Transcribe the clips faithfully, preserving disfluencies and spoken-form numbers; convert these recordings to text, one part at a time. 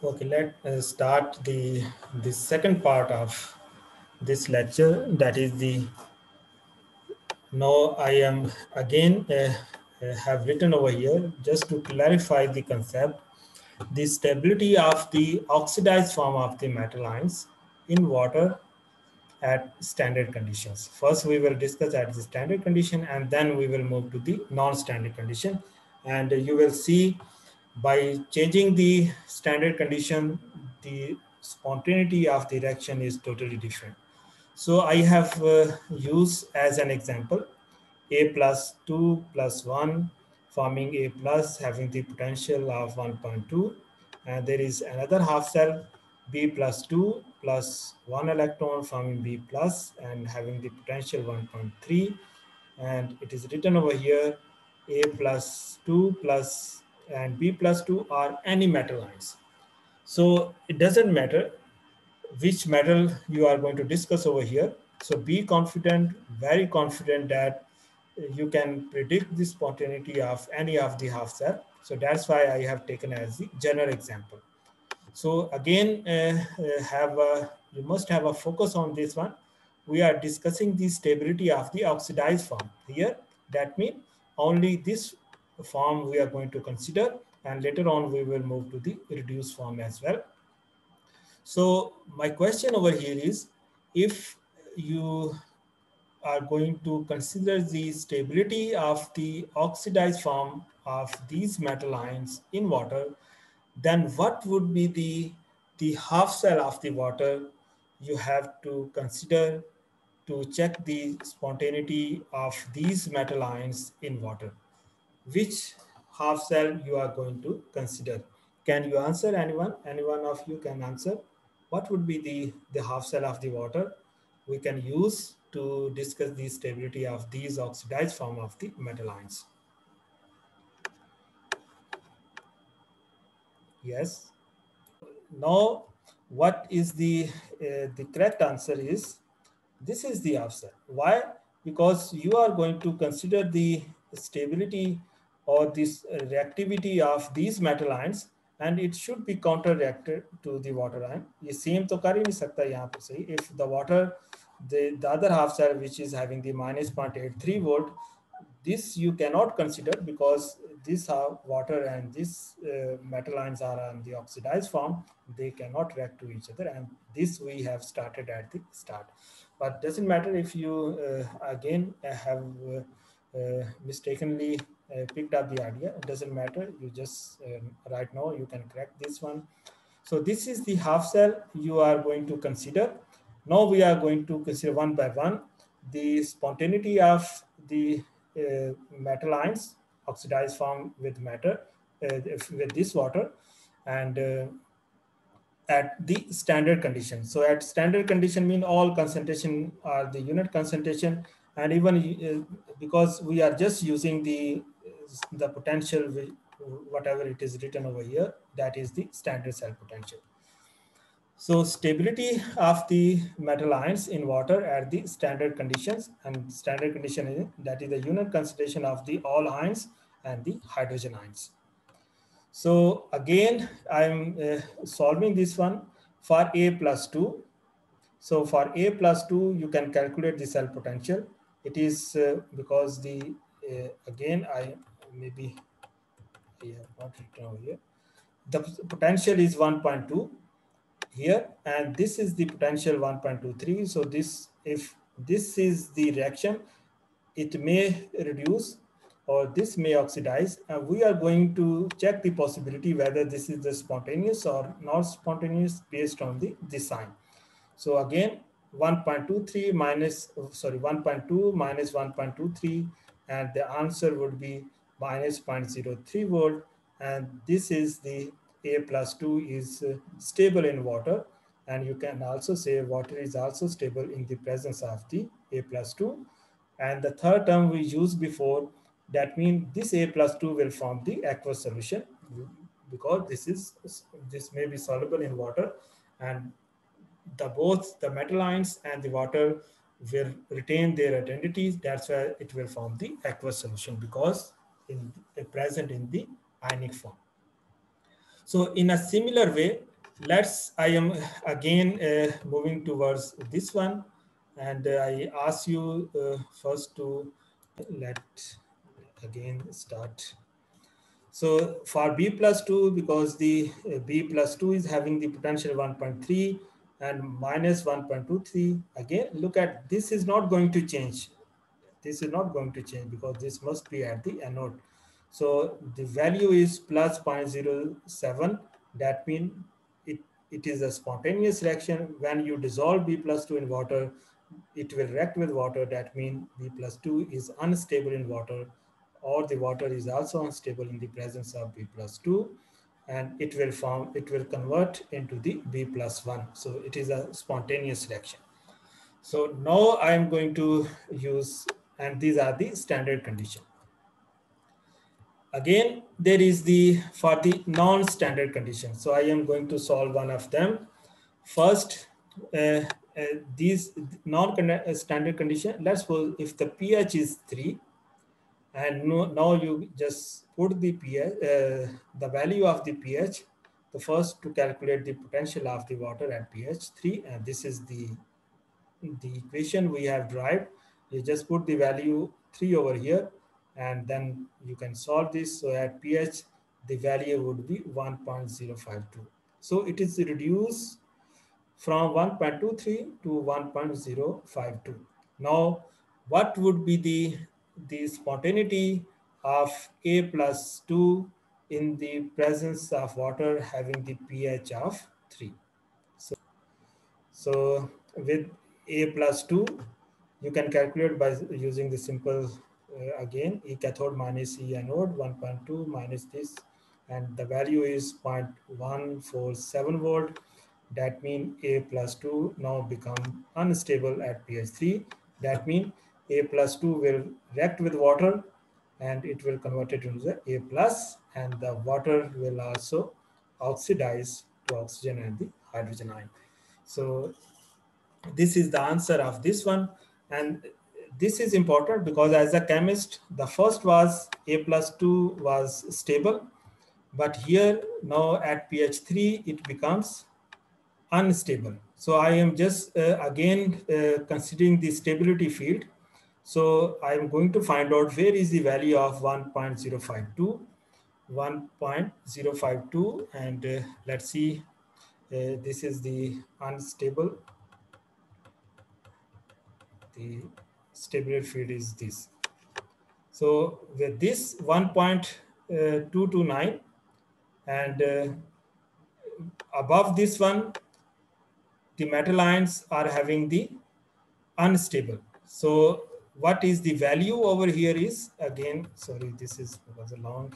Okay, let us start the the second part of this lecture. That is the now I am again uh, uh, have written over here just to clarify the concept. The stability of the oxidized form of the metal ions in water at standard conditions. First, we will discuss at the standard condition, and then we will move to the non-standard condition. And you will see by changing the standard condition, the spontaneity of the reaction is totally different. So I have uh, used as an example A plus two plus one forming A plus having the potential of one point two, and there is another half cell B plus two plus one electron forming B plus and having the potential one point three, and it is written over here A plus two plus and B plus two are any metal ions. So it doesn't matter which metal you are going to discuss over here. So be confident, very confident that you can predict the spontaneity of any of the half cell. So that's why I have taken as the general example. So again, uh, uh, have a, you must have a focus on this one. We are discussing the stability of the oxidized form here. That means only this form we are going to consider, and later on we will move to the reduced form as well. So my question over here is, if you are going to consider the stability of the oxidized form of these metal ions in water, then what would be the, the half cell of the water you have to consider to check the spontaneity of these metal ions in water? Which half cell you are going to consider? Can you answer, anyone? Anyone of you can answer? What would be the, the half cell of the water we can use to discuss the stability of these oxidized form of the metal ions? Yes. Now, what is the, uh, the correct answer is, this is the half cell. Why? Because you are going to consider the stability or this reactivity of these metal ions, and it should be counter-reacted to the water ion. ये same तो कर ही नहीं सकता यहाँ पे सही. If the water, the, the other half cell which is having the minus zero point eight three volt, this you cannot consider because this water and this uh, metal ions are on the oxidized form. They cannot react to each other, and this we have started at the start. But doesn't matter if you uh, again have uh, uh, mistakenly uh, picked up the idea. It doesn't matter. You just um, right now you can correct this one. So this is the half cell you are going to consider. Now we are going to consider one by one the spontaneity of the uh, metal ions, oxidized form with matter, uh, with this water, and uh, at the standard condition. So at standard condition mean all concentration are the unit concentration, and even uh, because we are just using the the potential, whatever it is written over here, that is the standard cell potential. So stability of the metal ions in water at the standard conditions, and standard condition is that is the unit concentration of the all ions and the hydrogen ions. So again, I'm uh, solving this one for A plus two. So for A plus two, you can calculate the cell potential. It is uh, because the, uh, again, I maybe I have not written over here. The potential is one point two here, and this is the potential one point two three. So this, if this is the reaction, it may reduce or this may oxidize. And we are going to check the possibility whether this is the spontaneous or not spontaneous based on the, the sign. So again, one point two three minus, sorry, one point two minus one point two three, and the answer would be minus zero point zero three volt. And this is the A plus two is uh, stable in water. And you can also say water is also stable in the presence of the A plus two. And the third term we used before, that means this A plus two will form the aqueous solution, because this is, this may be soluble in water, and the both the metal ions and the water will retain their identities. That's why it will form the aqueous solution, because in present in the ionic form. So in a similar way, let's, I am again uh, moving towards this one, and uh, I ask you uh, first to let again start. So for B plus two, because the uh, B plus two is having the potential one point three and minus one point two three, again, look at, this is not going to change. This is not going to change because this must be at the anode. So the value is plus zero point zero seven. That means it, it is a spontaneous reaction. When you dissolve B plus two in water, it will react with water. That means B plus two is unstable in water, or the water is also unstable in the presence of B plus two, and it will form, it will convert into the B plus one. So it is a spontaneous reaction. So now I am going to use, and these are the standard condition. Again, there is the, for the non-standard condition. So I am going to solve one of them. First, uh, uh, these non-standard condition, let's suppose if the pH is three, and no, now you just put the pH, uh, the value of the pH, the first to calculate the potential of the water at pH three, and this is the the equation we have derived. You just put the value three over here, and then you can solve this. So at pH, the value would be one point zero five two. So it is reduced from one point two three to one point zero five two. Now, what would be the, the spontaneity of A plus two in the presence of water having the pH of three? So, so with A plus two, you can calculate by using the simple, uh, again, E cathode minus E anode, one point two minus this, and the value is zero point one four seven volt. That means A plus two now become unstable at pH three. That means A plus two will react with water, and it will convert it into the A plus, and the water will also oxidize to oxygen and the hydrogen ion. So this is the answer of this one. And this is important because as a chemist, the first was A plus two was stable, but here now at pH three, it becomes unstable. So I am just uh, again uh, considering the stability field. So I am going to find out where is the value of one point zero five two, one point zero five two, and uh, let's see, uh, this is the unstable. The stability field is this. So with this one point two two nine, and uh, above this one, the metal ions are having the unstable. So what is the value over here is, again, sorry, this is was a long.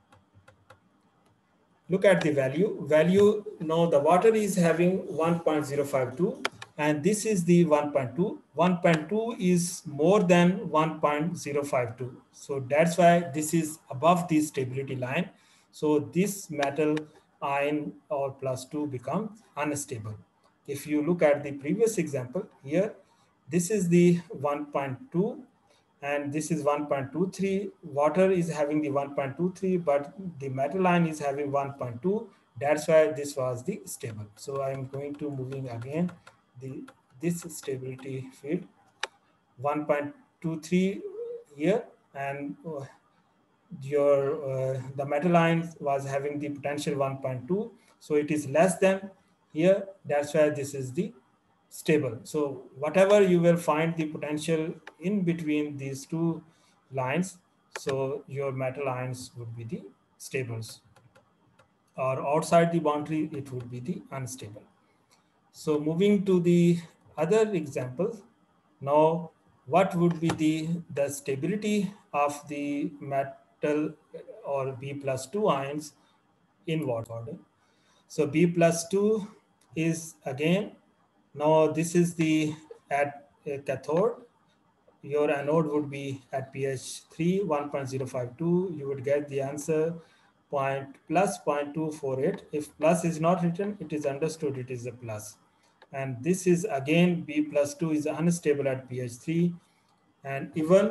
Look at the value. Value, now the water is having one point zero five two, and this is the one point two. one point two is more than one point zero five two. So that's why this is above the stability line. So this metal ion or plus two becomes unstable. If you look at the previous example here, this is the one point two, and this is one point two three. Water is having the one point two three, but the metal ion is having one point two. That's why this was the stable. So I'm going to moving again the this stability field one point two three here, and uh, your uh, the metal ion was having the potential one point two, so it is less than here. That's why this is the stable. So whatever you will find the potential in between these two lines, so your metal ions would be the stables, or outside the boundary it would be the unstable. So moving to the other example, now what would be the the stability of the metal or B plus two ions in water? So B plus two is again, now this is the at uh, cathode. Your anode would be at pH three, one point zero five two. You would get the answer point plus zero point two four eight. If plus is not written, it is understood it is a plus. And this is again B plus two is unstable at pH three. And even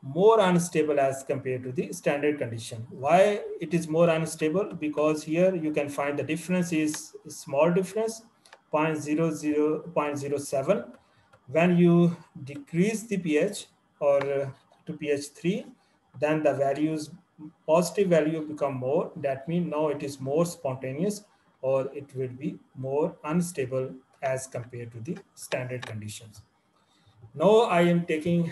more unstable as compared to the standard condition. Why it is more unstable? Because here you can find the difference is small difference, zero point zero zero, zero point zero seven. When you decrease the pH or uh, to pH three, then the values, positive value become more. That means now it is more spontaneous, or it will be more unstable as compared to the standard conditions. Now I am taking,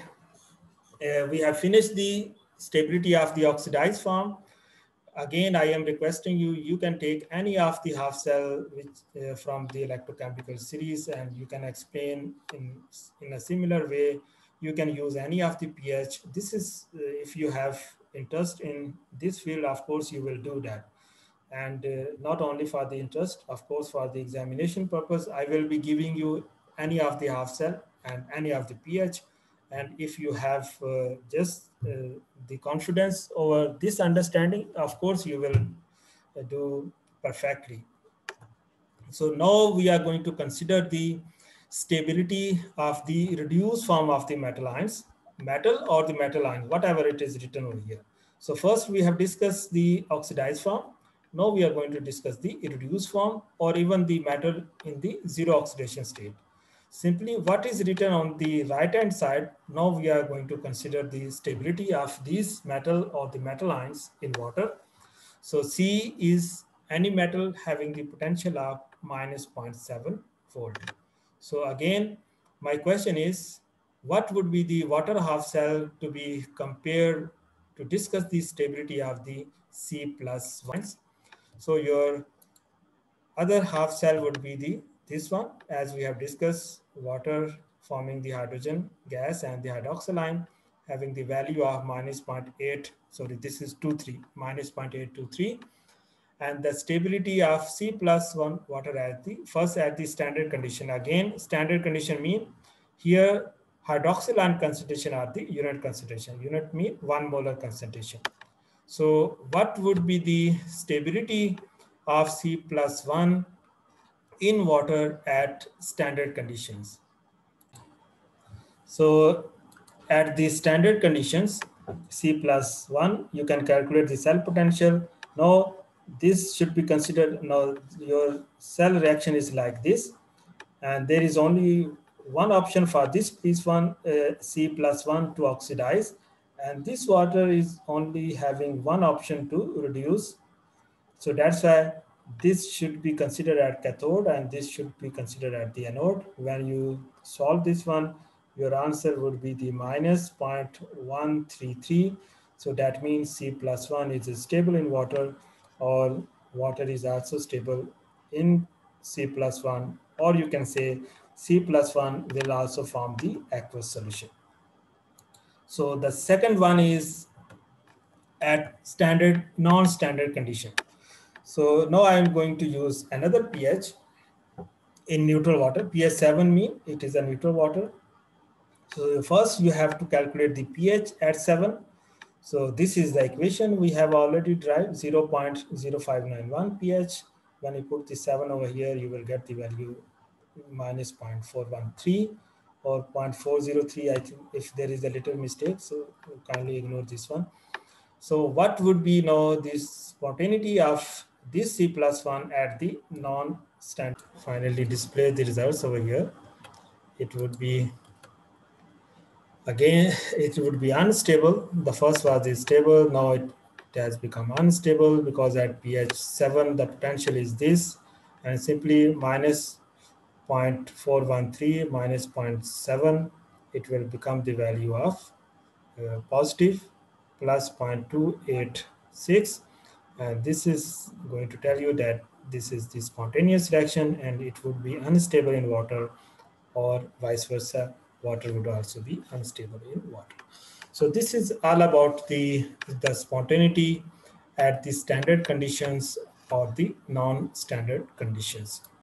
uh, we have finished the stability of the oxidized form. Again, I am requesting you, you can take any of the half cell which uh, from the electrochemical series, and you can explain in, in a similar way. You can use any of the pH. This is, uh, if you have interest in this field, of course, you will do that. And uh, not only for the interest, of course, for the examination purpose, I will be giving you any of the half cell and any of the pH. And if you have uh, just uh, the confidence over this understanding, of course, you will uh, do perfectly. So now we are going to consider the stability of the reduced form of the metal ions, metal or the metal ion, whatever it is written over here. So first we have discussed the oxidized form. Now we are going to discuss the reduced form, or even the metal in the zero oxidation state. Simply what is written on the right hand side, now we are going to consider the stability of these metal or the metal ions in water. So C is any metal having the potential of minus zero point seven volt. So again, my question is, what would be the water half cell to be compared to discuss the stability of the C plus ones? So your other half cell would be the this one, as we have discussed, water forming the hydrogen gas and the hydroxyl ion having the value of minus zero point eight, sorry, this is two three, minus zero point eight two three. And the stability of C plus one water at the first at the standard condition. Again, standard condition mean here hydroxyl ion concentration are the unit concentration. Unit mean one molar concentration. So what would be the stability of C plus one in water at standard conditions? So at the standard conditions, C plus one, you can calculate the cell potential. Now this should be considered, now your cell reaction is like this, and there is only one option for this piece one, uh, C plus one to oxidize, and this water is only having one option to reduce. So that's why this should be considered at cathode and this should be considered at the anode. When you solve this one, your answer would be the minus zero point one three three. So that means C plus one is stable in water, or water is also stable in C plus one, or you can say C plus one will also form the aqueous solution. So the second one is at standard, non-standard condition. So now I am going to use another pH in neutral water. pH seven mean it is a neutral water. So first you have to calculate the pH at seven. So this is the equation we have already derived, zero point zero five nine one pH. When you put the seven over here, you will get the value minus zero point four one three or zero point four zero three. I think if there is a little mistake, so kindly ignore this one. So what would be now this spontaneity of this C plus one at the non-standard? Finally display the results over here. It would be, again, it would be unstable. The first was stable, now it, it has become unstable because at pH seven, the potential is this, and simply minus zero point four one three minus zero point seven, it will become the value of uh, positive plus zero point two eight six, and this is going to tell you that this is the spontaneous reaction and it would be unstable in water, or vice versa, water would also be unstable in water. So this is all about the the spontaneity at the standard conditions or the non-standard conditions.